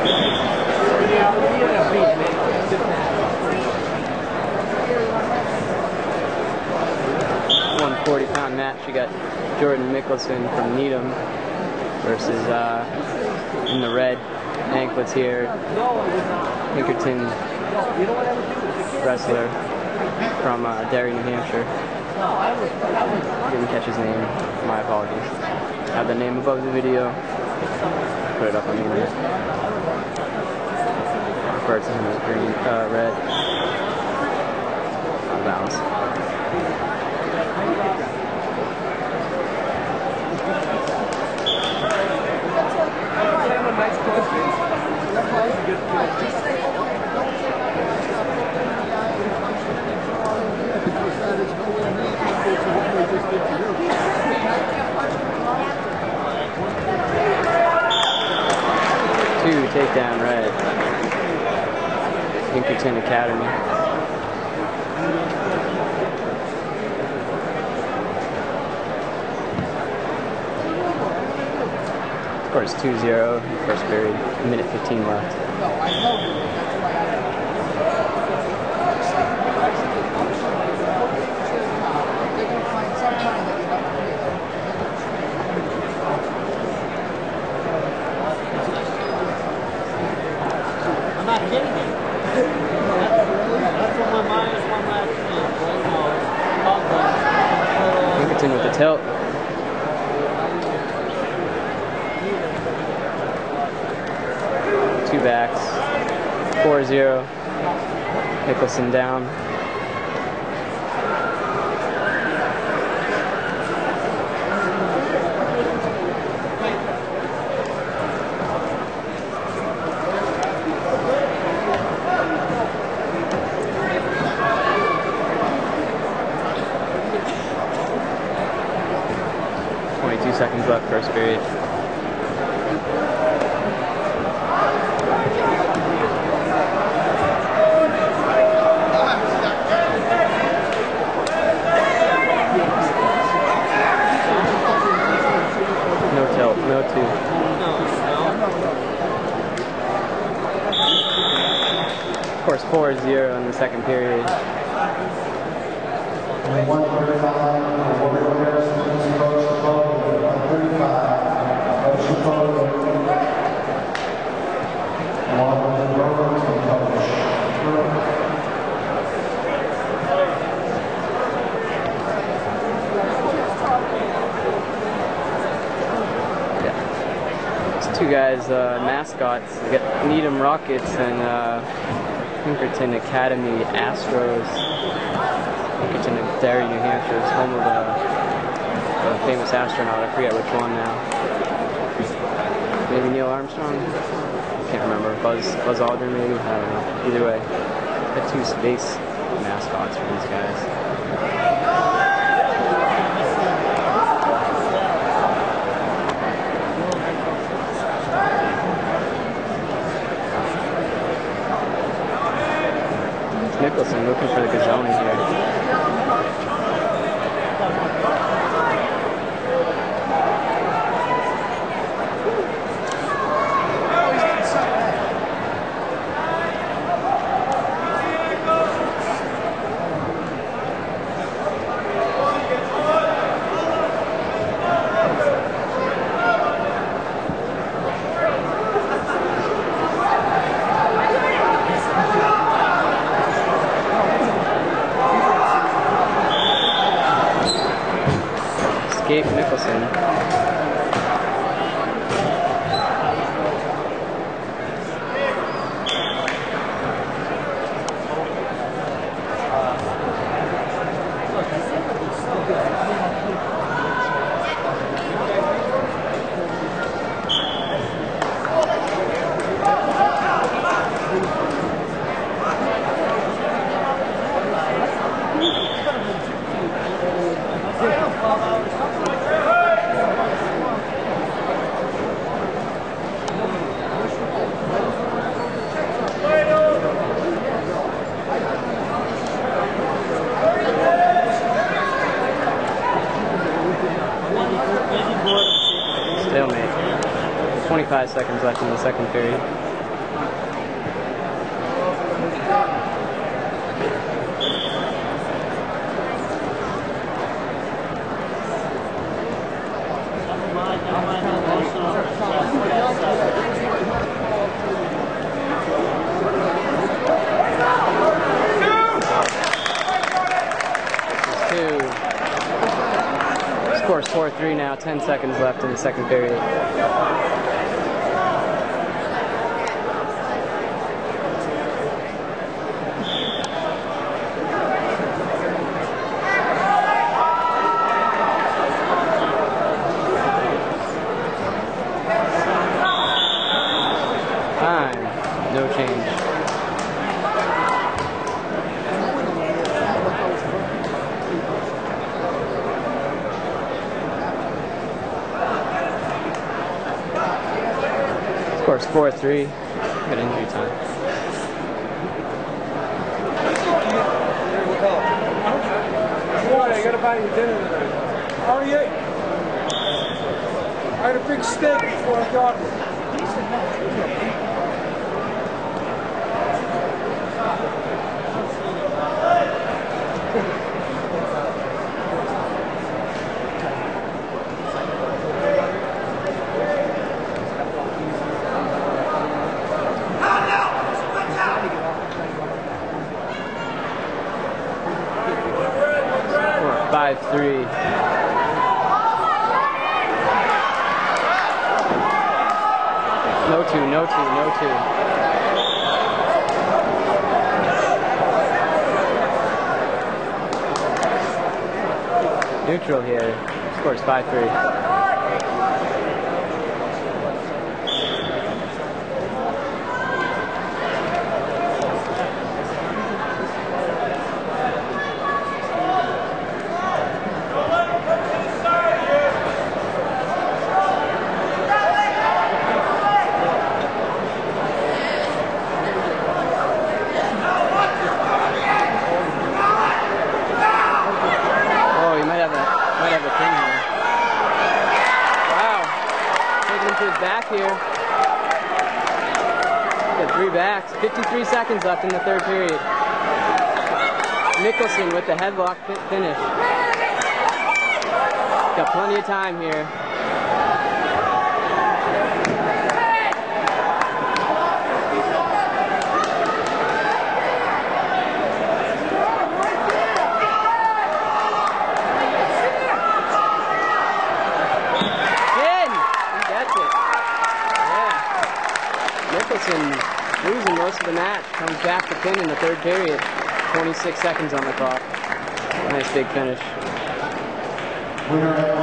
£140 match. You got Jordan Michelson from Needham versus in the red anklets here, Pinkerton wrestler from Derry, New Hampshire. Didn't catch his name. My apologies. I have the name above the video. Put it up on the internet. I refer to him as green, red. Out of bounds. Two takedown red. Pinkerton Academy. Score is 2-0 in the first period. A minute 15 left. 'Pinkerton with the tilt. Two backs. 4-0. Michelson down. Seconds left, first period. No tilt, no two. Of course, 4-0 in the second period. Two guys, mascots. We got Needham Rockets and Pinkerton Academy Astros. Pinkerton, Derry, New Hampshire is home of a famous astronaut. I forget which one now. Maybe Neil Armstrong? Can't remember. Buzz Aldrin maybe? I don't know. Either way, got two space mascots for these guys. Michelson looking for the Gazoni here. Michelson. Stalemate. 25 seconds left in the second period. Score's 4-3 now, 10 seconds left in the second period. Time, no change. Score's 4-3. Got injury time. Boy, I gotta buy you dinner tonight. How are you? I had a big steak before I got here. Score 5-3. No two, no two, no two. Neutral here. Scores 5-3. Back here. Got 3 backs. 53 seconds left in the third period. Michelson with the headlock finish. Got plenty of time here. Michelson losing most of the match, comes back to pin in the third period. 26 seconds on the clock. Nice big finish.